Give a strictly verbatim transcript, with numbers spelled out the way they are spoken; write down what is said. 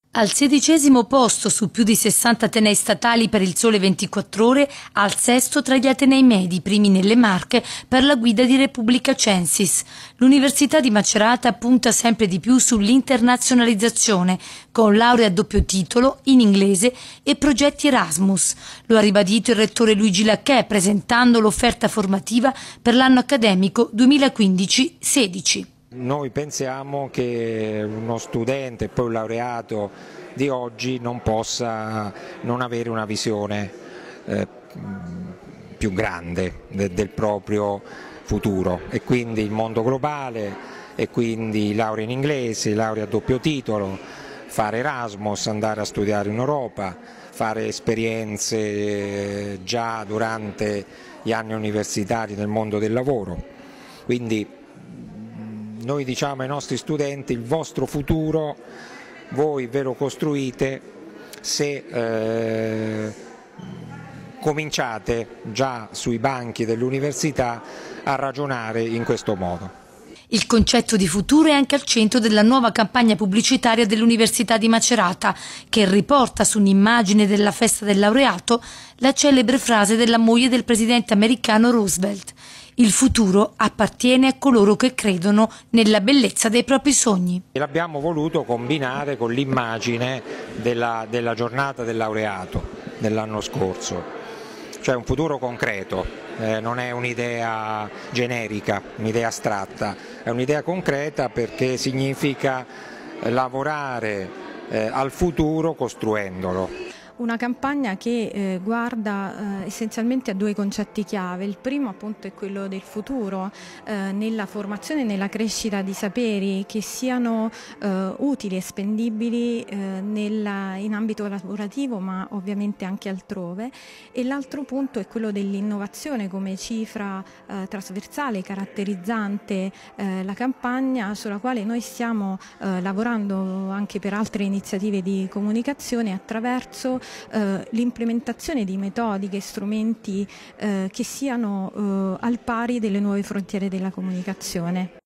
Al sedicesimo posto su più di sessanta atenei statali per il Sole ventiquattro Ore, al sesto tra gli atenei medi, primi nelle Marche per la guida di Repubblica Censis. L'Università di Macerata punta sempre di più sull'internazionalizzazione, con laurea a doppio titolo in inglese e progetti Erasmus. Lo ha ribadito il rettore Luigi Lacchè presentando l'offerta formativa per l'anno accademico duemilaquindici sedici. Noi pensiamo che uno studente e poi un laureato di oggi non possa non avere una visione eh, più grande de, del proprio futuro, e quindi il mondo globale, e quindi laurea in inglese, laurea a doppio titolo, fare Erasmus, andare a studiare in Europa, fare esperienze già durante gli anni universitari nel mondo del lavoro. Quindi noi diciamo ai nostri studenti: il vostro futuro voi ve lo costruite se eh, cominciate già sui banchi dell'università a ragionare in questo modo. Il concetto di futuro è anche al centro della nuova campagna pubblicitaria dell'Università di Macerata, che riporta su un'immagine della festa del laureato la celebre frase della moglie del presidente americano Roosevelt: il futuro appartiene a coloro che credono nella bellezza dei propri sogni. E l'abbiamo voluto combinare con l'immagine della, della giornata del laureato dell'anno scorso, cioè un futuro concreto, eh, non è un'idea generica, un'idea astratta, è un'idea concreta perché significa lavorare eh, al futuro costruendolo. Una campagna che eh, guarda eh, essenzialmente a due concetti chiave. Il primo appunto è quello del futuro, eh, nella formazione e nella crescita di saperi che siano eh, utili e spendibili eh, nella, in ambito lavorativo, ma ovviamente anche altrove. E l'altro punto è quello dell'innovazione come cifra eh, trasversale, caratterizzante eh, la campagna, sulla quale noi stiamo eh, lavorando anche per altre iniziative di comunicazione attraverso Uh, l'implementazione di metodiche e strumenti uh, che siano uh, al pari delle nuove frontiere della comunicazione.